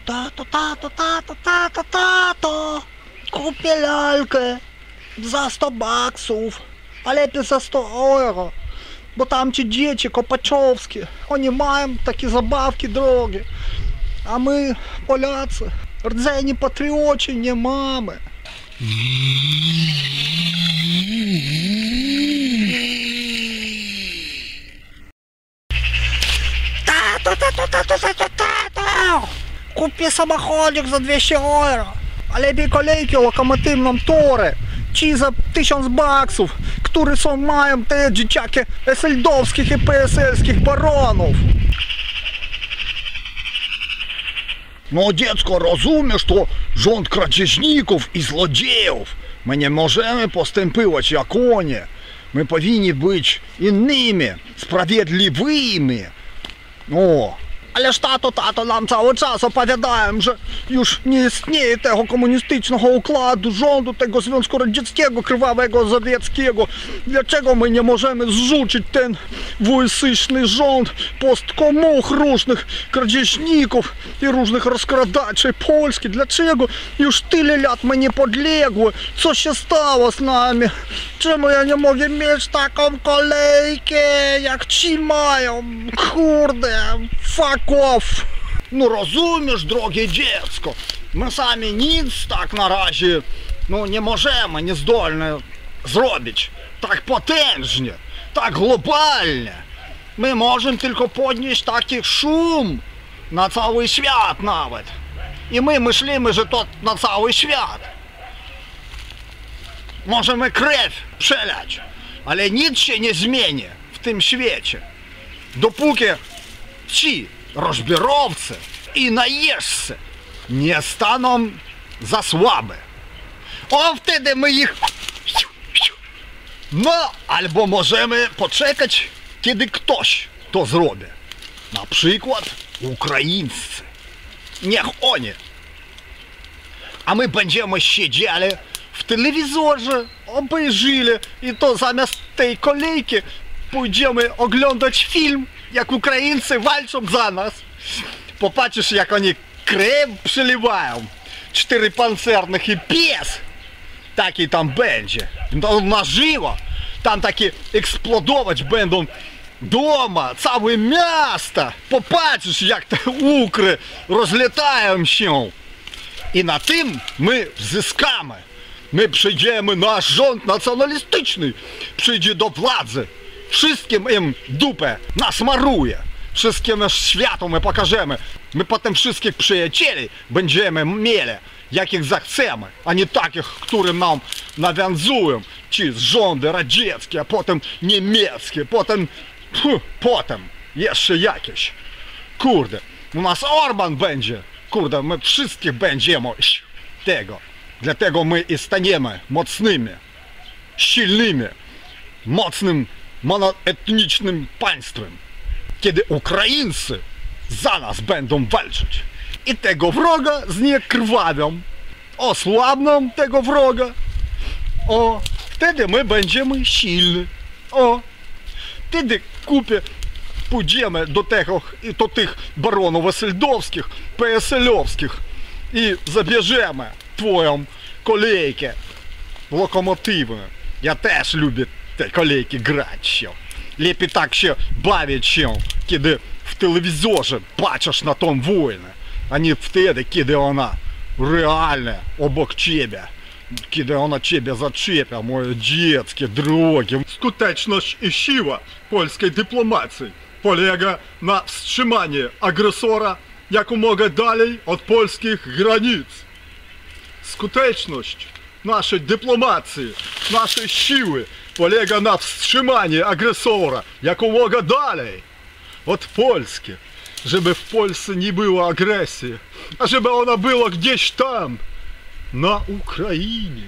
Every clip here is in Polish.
Tato, kupię lalkę za 100 baksów, a lepiej za 100 euro, bo tam ci dzieci kopaczowskie, oni mają takie zabawki drogie, a my, Polacy, rdzeni patrioci, nie mamy. Tato! Kupię samochodzik za 200 euro, a lepiej kolejki lokomotywną tory, ci za 1000 baksów, które są mają te dzieciaki SL-dowskich i PSL-skich baronów. No dziecko, rozumiesz, to rząd kradzieżników i złodziejów. My nie możemy postępować jak oni. My powinni być innymi, sprawiedliwymi. O, ależ tato nam cały czas opowiadają, że już nie istnieje tego komunistycznego układu rządu, tego Związku Radzieckiego, krwawego, sowieckiego. Dlaczego my nie możemy zrzucić ten wojsyczny rząd postkomuch różnych kradzieżników i różnych rozkradaczy Polski? Dlaczego już tyle lat my nie podległy? Co się stało z nami? Czemu ja nie mogę mieć taką kolejkę, jak ci mają? Kurde, fuck off! No rozumiesz, drogie dziecko, my sami nic tak na razie nie możemy, nie zdolni zrobić tak potężnie, tak globalnie. My możemy tylko podnieść taki szum na cały świat nawet. I my myślimy, że to na cały świat. Możemy krew przelać, ale nic się nie zmieni w tym świecie, dopóki ci rozbiorowcy i najeźdźcy nie staną za słabe. O, wtedy my ich... No, albo możemy poczekać, kiedy ktoś to zrobi. Na przykład Ukraińcy. Niech oni. A my będziemy siedzieli w telewizorze, obejrzeli i to zamiast tej kolejki pójdziemy oglądać film, jak Ukraińcy walczą za nas. Popatrzysz, jak oni krew przelewają. 4 pancernych i pies taki tam będzie. Na żywo. Tam takie eksplodować będą doma, całe miasta. Popatrzysz, jak te ukry rozlatają się. I na tym my zyskamy. My przyjdziemy, nasz rząd nacjonalistyczny przyjdzie do władzy. Wszystkim im dupę nasmaruje. Wszystkim światu my pokażemy. My potem wszystkich przyjacieli będziemy mieli, jakich zechcemy, a nie takich, którym nam nawiązują ci rządy radzieckie, a potem niemieckie, potem jeszcze jakieś. Kurde, u nas Orban będzie. Kurde, my wszystkich będziemy tego. Dlatego my i staniemy mocnymi, silnymi, mocnym, monoetnicznym państwem. Kiedy Ukraińcy za nas będą walczyć i tego wroga zniekrwawią, osłabną tego wroga, o, wtedy my będziemy silni. O, wtedy pójdziemy do tych baronów SL-dowskich, PSL-owskich i zabierzemy twoją kolejkę lokomotywną. Ja też lubię te kolejki grać się. Lepiej tak się bawić się, kiedy w telewizorze patrzysz na tą wojnę, a nie wtedy, kiedy ona realnie obok ciebie, kiedy ona ciebie zaczepia, moje dzieckie, drogie. Skuteczność i siła polskiej dyplomacji polega na wstrzymaniu agresora jakомога dalej od polskich granic. Skuteczność naszej dyplomacji, naszej siły polega na wstrzymaniu agresora jakомога dalej od Polski, żeby w Polsce nie było agresji, a żeby ona była gdzieś tam, na Ukrainie.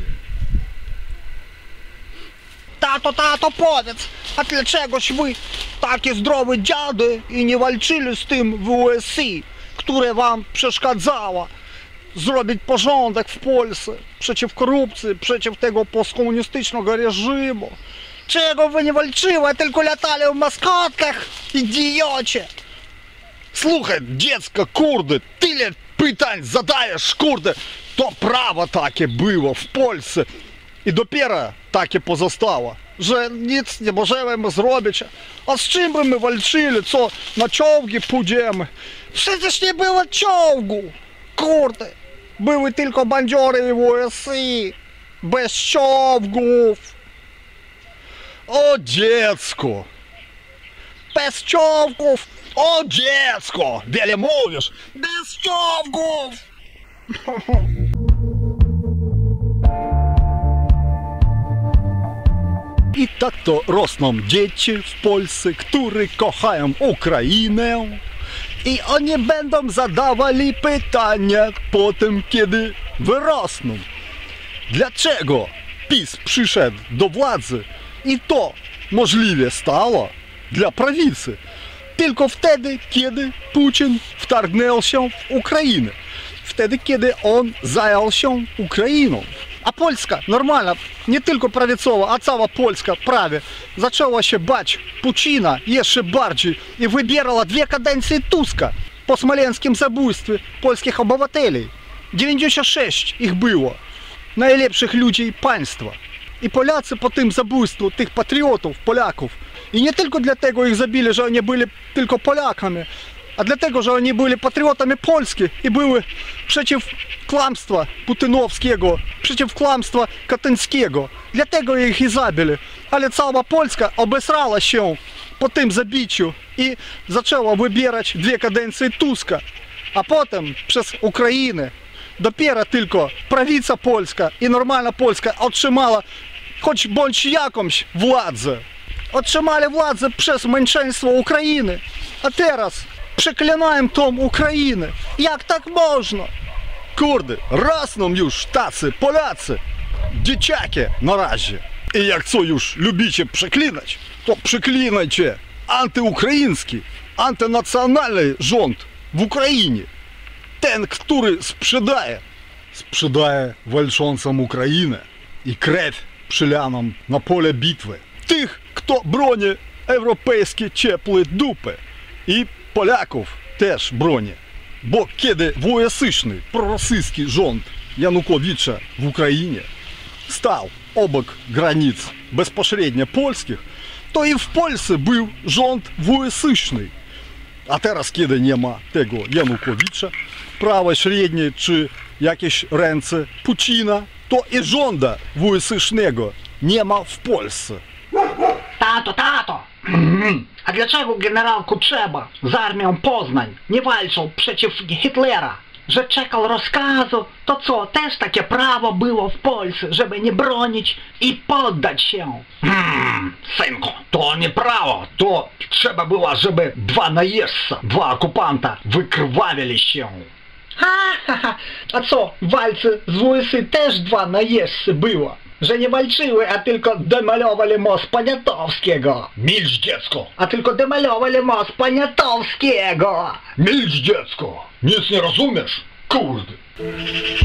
Tato, powiedz, a dlaczegoś wy takie zdrowe dziady i nie walczyli z tym WSI, które wam przeszkadzało zrobić porządek w Polsce przeciw korupcji, przeciw tego postkomunistycznego reżimu? Czego wy nie walczyły, tylko latali w maskotkach, idiocie? Słuchaj, dziecko, kurde, tyle pytań zadajesz, kurde, to prawo takie było w Polsce i dopiero takie pozostało, że nic nie możemy zrobić. A z czym by my walczyli, co na czołgi pójdziemy? Przecież nie było czołgu, kurde. Były tylko bandziory i WSI, bez czołgów. O dziecko, bez czołgów, o dziecko, wiele mówisz, bez czołgów. I tak to rosną dzieci w Polsce, które kochają Ukrainę. I oni będą zadawali pytania potem, kiedy wyrosną. Dlaczego PiS przyszedł do władzy i to możliwe stało dla prawicy tylko wtedy, kiedy Putin wtargnął się w Ukrainę. Wtedy, kiedy on zajął się Ukrainą. A Polska normalna, nie tylko prawicowa, a cała Polska prawie zaczęła się bać Putina jeszcze bardziej i wybierała 2 kadencje Tuska po smoleńskim zabójstwie polskich obywateli. 96 ich było, najlepszych ludzi państwa. I Polacy po tym zabójstwie tych patriotów, Polaków, i nie tylko dlatego ich zabili, że oni byli tylko Polakami, a dlatego, że oni byli patriotami Polski i były przeciw kłamstwa putinowskiego, przeciw kłamstwa katyńskiego. Dlatego ich i zabili. Ale cała Polska obesrała się po tym zabiciu i zaczęła wybierać 2 kadencje Tuska. A potem przez Ukrainę dopiero tylko prawica polska i normalna Polska otrzymała choć bądź jakąś władzę. Otrzymali władzę przez mniejszeństwo Ukrainy. A teraz przeklinają tą Ukrainę. Jak tak można? Kurde, rosną już tacy Polacy, dzieciaki na razie. I jak co już lubicie przeklinać, to przeklinajcie antyukraiński, antynacjonalny rząd w Ukrainie. Ten, który sprzedaje walczącą Ukrainę i krew przylaną na pole bitwy. Tych, kto broni europejskie ciepłe dupy i Polaków też broni. Bo kiedy wojesyczny, prorosyjski rząd Janukowicza w Ukrainie stał obok granic bezpośrednio polskich, to i w Polsce był rząd wojesyczny. A teraz, kiedy nie ma tego Janukowicza, prawa średnie czy jakieś ręce Putina, to i rząda wojesycznego nie ma w Polsce. Tato! A dlaczego generał Kutrzeba z armią Poznań nie walczył przeciw Hitlera? Że czekał rozkazu, to co, też takie prawo było w Polsce, żeby nie bronić i poddać się? Synku, to nie prawo, to trzeba było, żeby 2 najeźdźca, 2 okupanta wykrwawili się. A co, w walce z WSI też 2 najeźdźcy było? Że nie walczyły, a tylko demalowali most Poniatowskiego. Milcz, dziecko! A tylko demalowali most Poniatowskiego. Milcz, dziecko! Nic nie rozumiesz? Kurde!